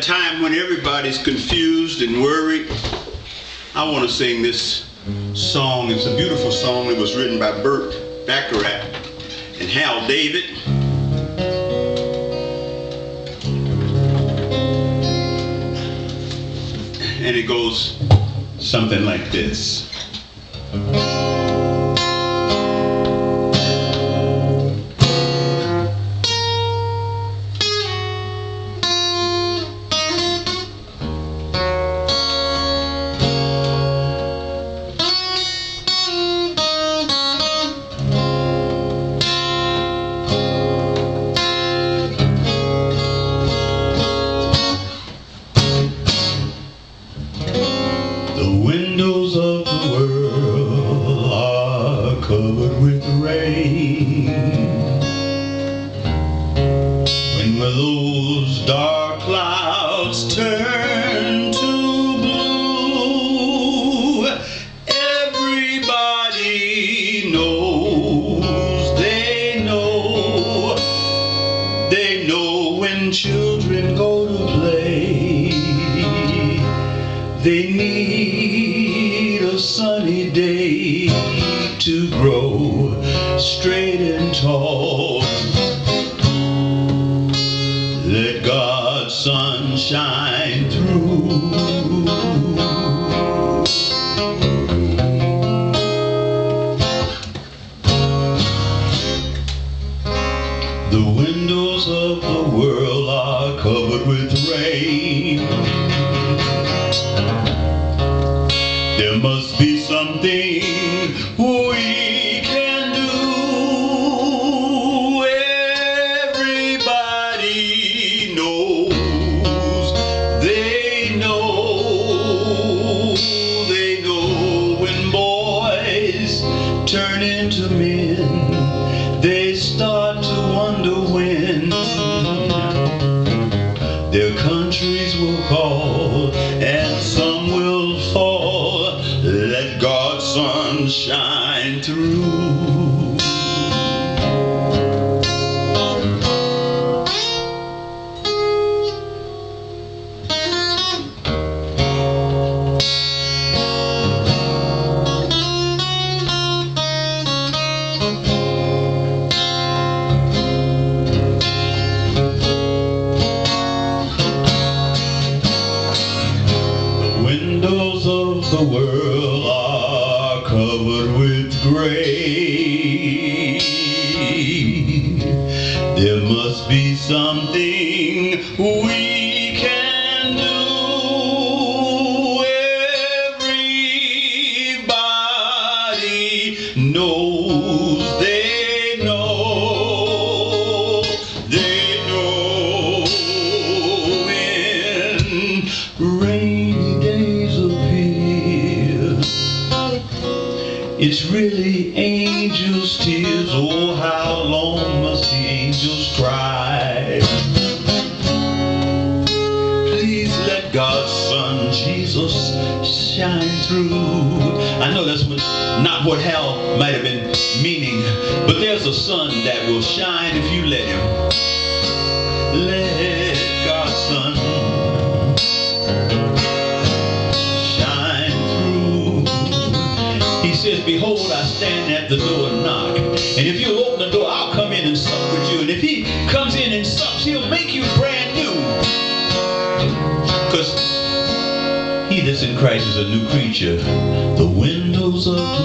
a time when everybody's confused and worried, I want to sing this song. It's a beautiful song. It was written by Burt Bacharach and Hal David. And it goes something like this. The windows of the world are covered with rain. When will those dark clouds turn to blue? Everybody knows, they know when children go to play, they need a sunny day to grow straight and tall. Let God's sun shine through. The windows of the world are covered with rain. There must be something we can do. Everybody knows, they know when boys turn into men, they start to wonder when their countries will call and some will fall. Let God's sun shine through. Windows of the world are covered with gray. There must be something we can do. Everybody knows, they know when rainy days appear, it's really angels' tears. Oh, how long must the angels cry? Please let God's Son Jesus shine through. I know that's not what Hal might have been meaning, but there's a sun that will shine if you let him. Let God's Son shine through. He says, behold, I stand at the door and knock, and if you'll open the door, I'll come in and sup with you. And if he comes in and sups, he'll make you brand new, because he that's in Christ is a new creature. The windows of